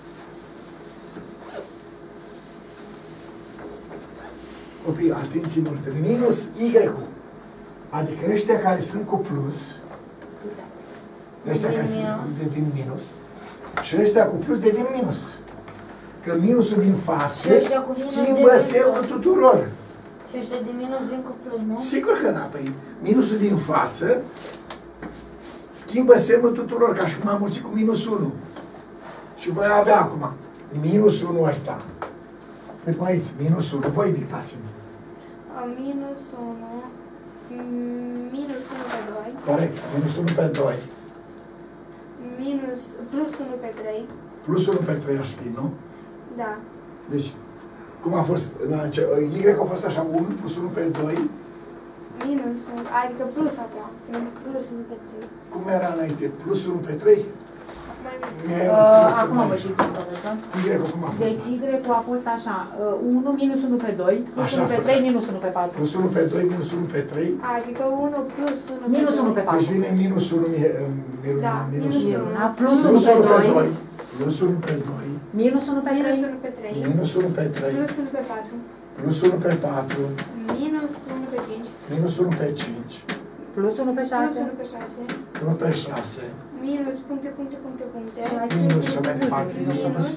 copii, atenție multă, minus y-ul. Adică ăștia care sunt cu plus, ăștia care sunt cu plus devin minus, și ăștia cu plus devin minus. Că minusul din față Și ăștia cu minus schimbă devin semnul plus. tuturor. Și ăștia de minus vin cu plus, nu? Sigur că da, păi minusul din față schimbă semnul tuturor, ca și cum am mulțit cu minus 1. Și voi avea acum minus 1 ăsta. Cât mai aici, minus 1, voi dictați-mi. Minus 1, minus 1 pe 2, Corect, minus 1 pe 2, minus, plus 1 pe 3, plus 1 pe 3 aș fi, nu? da, Deci, cum a fost, y a fost așa, 1 plus 1 pe 2, minus 1, adică plus acum, plus 1 pe 3, cum era înainte? Plus 1 pe 3? mai mic. Acum vă și să vedem. Y-ul cum a fost? Deci Y-ul a fost așa, 1 minus 1 pe 2, plus Așa 1 a pe fost. 3, minus 1 pe 4. Plus 1 pe 2, minus 1 pe 3. Adică 1 plus 1 pe Minus 1 pe 4. Deci vine minus 1, Da, minus minus 1. 1. Da? Plus 1 Plus pe 1 pe 2, 2. Plus 1 pe 2. minus 1 pe 3, Minus 1 pe 3. Minus 1 pe 3. Plus 1 pe 4. Plus 1 pe 4. Minus 1 pe 5. Minus 1 pe 5. plus 1 pe 6, Plus 1 pe 6. 1 pe 6. Minus puncte. Minus și mai departe. Minus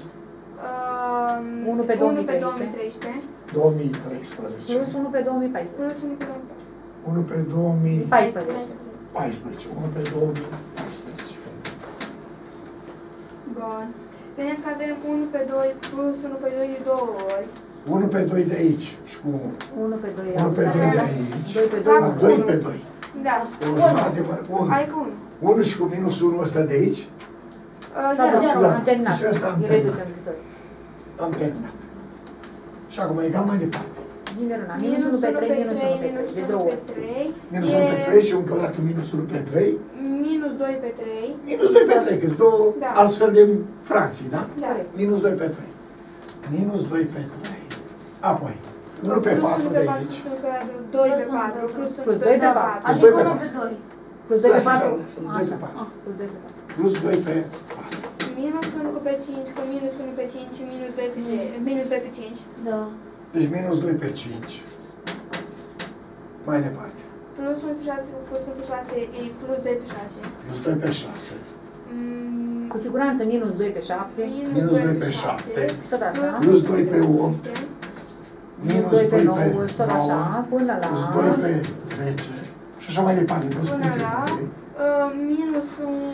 1 pe 1 pe 2013, 2013. 2013. plus 1 pe 2014. Plus 1 pe 2014. 1 pe 2014. 14. 1 pe 2014. Bun. Vedem că avem 1 pe 2 plus 1 pe 2 de 2 ori. 1 pe 2 de aici și cu 1 pe 2 1 pe 2 de outside, aici. 2 pe 2, 2 pe 2. Da. O jumătate de 1. Hai cu 1. 1 și cu minus 1 ăsta de aici. 0. am terminat. Deci asta am Îi terminat. reducem câte ori. Am terminat. Și acum egal mai departe. Din râna, minus 1 pe 3, minus 1 pe 3, de 2 ori. Minus 1 pe 3 și încă o dată minus 1 pe 3. Minus 2 pe 3. Minus 2 pe 3, că-s două Da. altfel de fracții, da? Da. Minus 2 pe 3. Minus 2 pe 3. Apoi, 1 pe 4 de aici. 2 pe 4. Plus 1 Plus pe 2 pe 4. 4. Adică 2 pe 1 pe 4. 2. Plus 2 pe Lasă 4. așa, lasă, 2 pe 4. Plus 2 pe 4. Plus 2 pe 4. Minus 1 pe 5, cu minus 1 pe 5 și minus 2 pe 10. Minus 2 pe 5. Da. Deci minus 2 pe 5. Mai departe. Plus 1 pe 6 cu plus 1 pe 6 e plus 2 pe 6. Plus 2 pe 6. Cu siguranță minus 2 pe 7, Minus 2 pe 7. tot așa. Plus 2 pe 8. Minus 2 pe 9. tot așa, până la Plus 2 pe 10. Și așa mai departe. Plus Până puncte la puncte. minus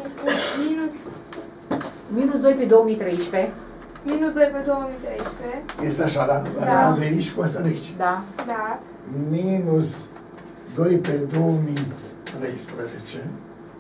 minus 2 pe 2013, minus 2 pe 2013. Este așa, da? Asta de aici cu asta de aici. da, Da. Minus 2 pe 2013.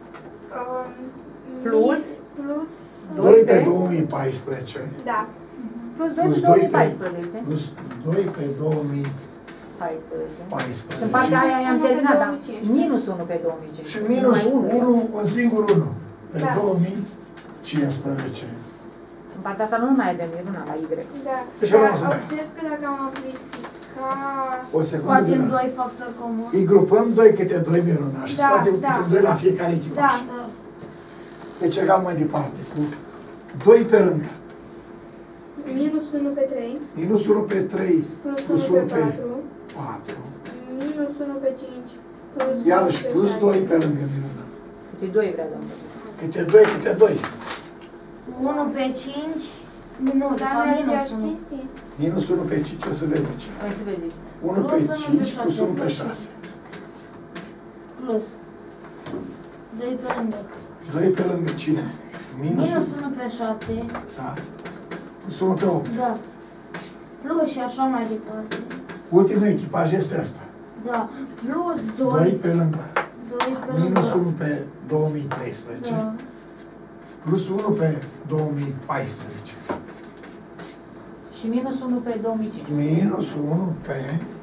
Plus? Plus 2 pe 2014. da. plus 2 Plus pe 2 pe- 2014. Plus 2 pe 14. 2014. În partea aia i-am 1 pe terminat, da? 2015. Minus 1 pe 2015. Și minus Numai 1, un singur 1. Pe Da. 2015. În partea asta nu mai avem niciuna la Y. Da. Deci Dar am răspuns. observ că dacă am aplicat O secundă. Scoatem Miruna. 2 factori comuni. Îi grupăm 2 câte 2 Miruna și Da, scoatem da. câte 2 la fiecare echipaj. Da. Da. Deci egal mai departe. Cu 2 pe lângă. minus 1 pe 3, Minus 1 pe 3. plus Plus 1 pe 1 pe 4, 4. minus 1 pe 5, plus Iarăși 2 pe plus 6. 2 pe lângă Miruna. Câte 2 vrea domnul. Câte 2, câte 2. 1 pe 5. Nu, de Dar fapt nu e minus aceeași 1. chestie? Minus 1 pe 5, o să vezi ce. Hai să vedeți. 1 pe Plus 1 pe 5 plus 6. 1 pe 6. Plus. 2 pe lângă. 2 pe lângă cine? Minus 1. Minus 1 pe 7. Da. Plus 1 pe 8. Da. Plus și așa mai departe. Ultimul echipaj este asta. Da. Plus 2 2. pe lângă. 2 pe lângă. Minus 1 pe 2013. Da. Plus 1 pe 2014. Și minus 1 pe 2005. Minus 1 pe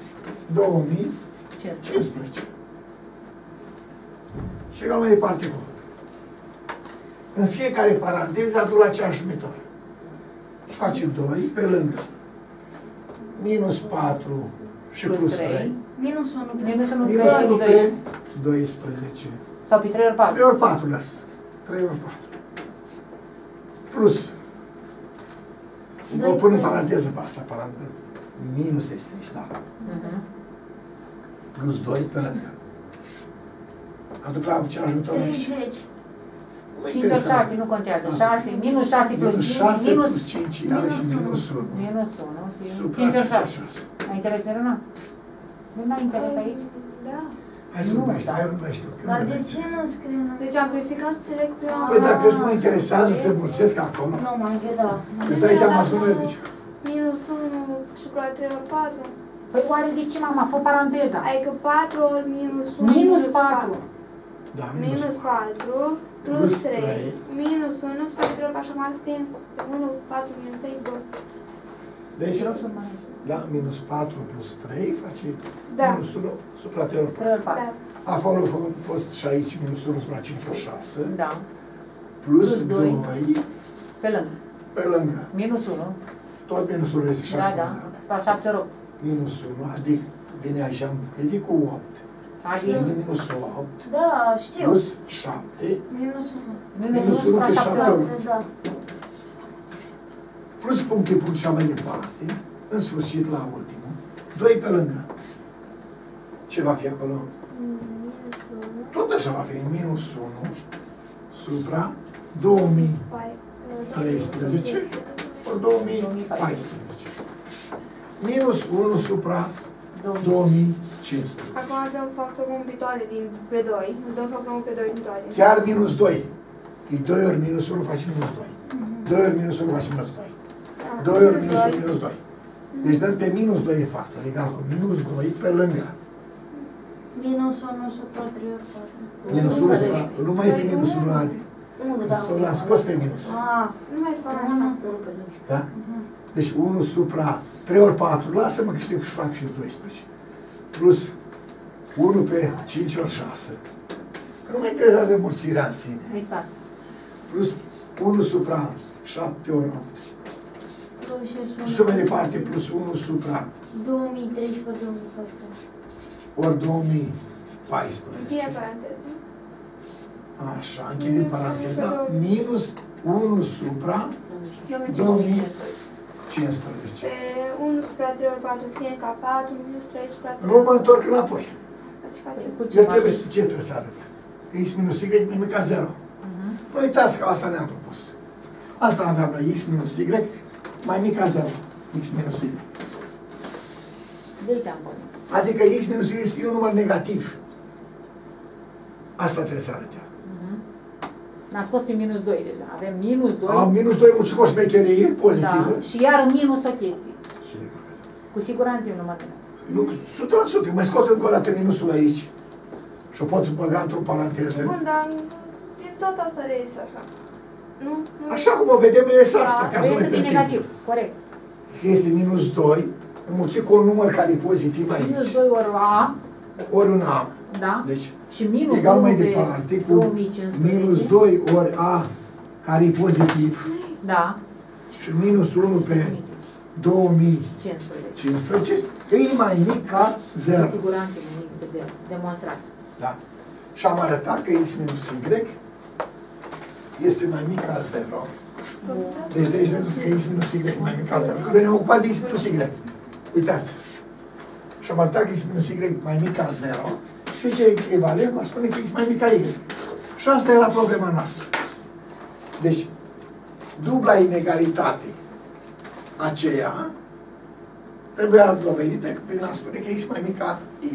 2015. Și egal mai departe cu. În fiecare paranteză aduc la aceeași metodă. Și facem 2 pe lângă. Minus 4 și Plus plus 3. 3. Minus 1 pe Minus 1 pe Minus 1 pe 12. 12. Sau pe 3 ori 4. 3 ori 4 las. 3 ori 4. Plus. O pun în paranteză pe asta, paranteză. Minus este aici, da. Plus 2 pe lângă. Aduc la ce ajutor aici. 30. 5 ori 6 nu contează. 6, minus 6 plus Minus 5, 6 minus plus 5, iarăși minus 1. minus 1. Supra 5 ori 6. 6. Ai înțeles, Miruna? Nu n-ai înțeles aici? Da. Hai să urmărești, hai urmărești. Dar de ce nu scriem? Deci amplificat să trec prima. Păi dacă îți mă interesează să mulțesc acolo, Nu mai da. îți dai seama să nu de ce. Minus 1 supra 3 ori 4. Păi oare de ce, mama? Fă paranteza. Adică 4 ori minus 1. Minus 4. Da, Minus 4 plus 3. Minus 1 supra 3 ori 4. Așa mai scriem. 1, 4, minus 3, 2. Deci, Vreau să mai da, minus 4 plus 3 face Da. minus 1 supra 3 ori 4. 3 ori 4. Da. Acolo a fost și aici minus 1 supra 5 ori 6. Da. plus Plus doi. 2 Pe lângă. pe lângă. Minus 1. Tot minusul este 7. Da, da. La 7 ori 8. Minus 1, adică vine aici, ridic cu 8. Adică Vine minus 8 Da, știu. plus 7 Minus 1. minus 1 1 la pe 7 7 ori. ori. Da. Plus puncte pun și mai departe, în sfârșit la ultimul, 2 pe lângă. Ce va fi acolo? Tot așa va fi, minus 1 supra 2013 ori 2014. Minus 1 supra 2015. Acum dăm factorul în pitoare din P2. Dăm factorul în P2 din pitoare. Chiar minus 2. E 2 ori minus 1 face minus 2. 2 ori minus 1 face minus 2. 2 ori minus 1 minus 2. Deci dăm pe minus 2 în factor, egal cu minus 2 pe lângă. Minus 1 supra 3 ori 4. Minus 1 supra, nu mai este minus 1 la adi. 1, da. L-am scos pe minus. Ah, Nu mai fac așa. 1 pe 2. Da? Deci 1 supra 3 ori 4, lasă-mă că știu că fac și 12. Plus 1 pe 5 ori 6. Că nu mă interesează mulțirea în sine. Exact. Plus 1 supra 7 ori 8. 21. Și mai departe, plus 1 supra 2013 pe 2014. ori 2014. Încheie paranteză. Așa, închidem paranteza. Minus 1 supra 2015. Pe 1 supra 3 ori 4 scriem ca 4, minus 3 supra 3. Nu mă întorc înapoi. Ați face. Cu ce Eu trebuie faci? să ce trebuie să arăt? Că x minus y mai mic ca 0. Nu uitați că asta ne-am propus. Asta înseamnă x minus y mai mic ca 0. X minus y. De aici am pornit. Adică x minus y să fie un număr negativ. Asta trebuie să arăt. N-am scos pe minus 2 deja. Avem minus 2. Am minus 2 mulțit cu o șmecherie pozitivă. Da. Și iar minus o chestie. Sigur. Cu siguranță e un număr negativ. Nu, 100%. Mai scot încă o dată minusul aici. Și o pot băga într-o paranteză. Bun, dar din tot asta reiese așa. Nu? Nu. Așa cum o vedem, reiese asta. Da, Ca să nu Trebuie mai să fie pierdem. negativ. Corect. Este minus 2, înmulțit cu un număr care e pozitiv Minus aici. 2 ori A. Ori un A. Da? Deci, Și minus egal 1 mai pe departe cu 2015. minus 2 ori A, care e pozitiv, Da. și minus 1 pe 2015, e mai mic ca Cu 0. siguranță e mai mic de 0. Demonstrat. Da. Și am arătat că x minus y este mai mic ca 0. Deci de aici vedem că x minus y e mai mic ca 0. Că noi ne-am ocupat de x minus y. Uitați. Și am arătat că x minus y mai mic ca 0. Și ce e echivalent, va spune că x mai mic ca y. Și asta era problema noastră. Deci, dubla inegalitate aceea trebuia dovedită prin a spune că x mai mic ca y.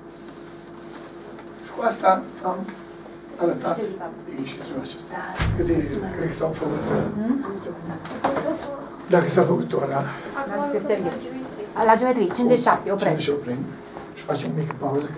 Și cu asta am arătat exercițiul acesta. Câte cred că s-au făcut? Dacă s-a făcut ora, Acum Lasă că lucrăm șterge. la geometrie. La geometrie, 57, opresc. 50 și oprim și facem o mică pauză.